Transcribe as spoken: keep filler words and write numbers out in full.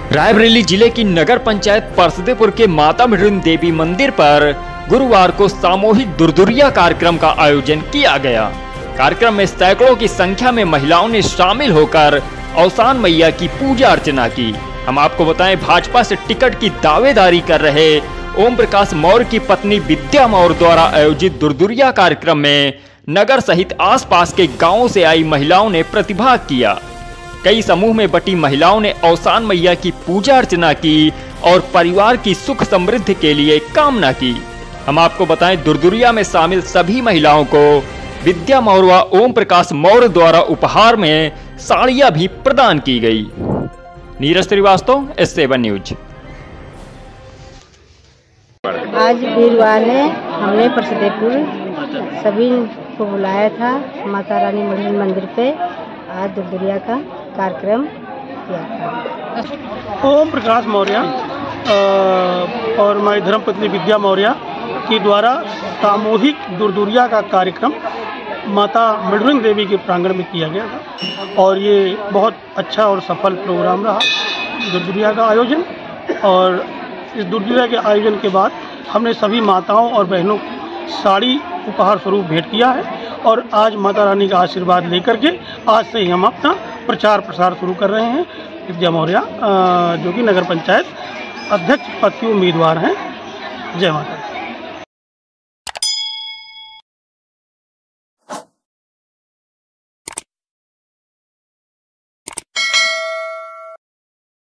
रायबरेली जिले की नगर पंचायत परसदेपुर के माता मृडुन देवी मंदिर पर गुरुवार को सामूहिक दुर्दुरिया कार्यक्रम का आयोजन किया गया। कार्यक्रम में सैकड़ों की संख्या में महिलाओं ने शामिल होकर औसान मैया की पूजा अर्चना की। हम आपको बताएं, भाजपा से टिकट की दावेदारी कर रहे ओम प्रकाश मौर्य की पत्नी विद्या मौर्य द्वारा आयोजित दुर्दुरिया कार्यक्रम में नगर सहित आसपास के गांवों से आई महिलाओं ने प्रतिभाग किया। कई समूह में बटी महिलाओं ने औसान मैया की पूजा अर्चना की और परिवार की सुख समृद्धि के लिए कामना की। हम आपको बताएं, दुर्दुरिया में शामिल सभी महिलाओं को विद्या मौर्य व ओम प्रकाश मौर्य द्वारा उपहार में साड़ियां भी प्रदान की गई। Neeraj Srivastava, S seven news. आज वीरवार है, हमने परसदेपुर सभी को बुलाया था माता रानी मृडुन मंदिर पे। आज दुर्दुरिया का कार्यक्रम किया था। ओम प्रकाश मौर्य और माई धर्मपत्नी विद्या मौर्य के द्वारा सामूहिक दुर्दुरिया का कार्यक्रम माता मृडुन देवी के प्रांगण में किया गया था और ये बहुत अच्छा और सफल प्रोग्राम रहा दुर्दुरिया का आयोजन। और इस दुर्दुरिया के आयोजन के बाद हमने सभी माताओं और बहनों साड़ी उपहार स्वरूप भेंट किया है और आज माता रानी का आशीर्वाद लेकर के आज से ही हम अपना प्रचार प्रसार शुरू कर रहे हैं। विद्या मौर्य जो कि नगर पंचायत अध्यक्ष पद की उम्मीदवार हैं। जय माता।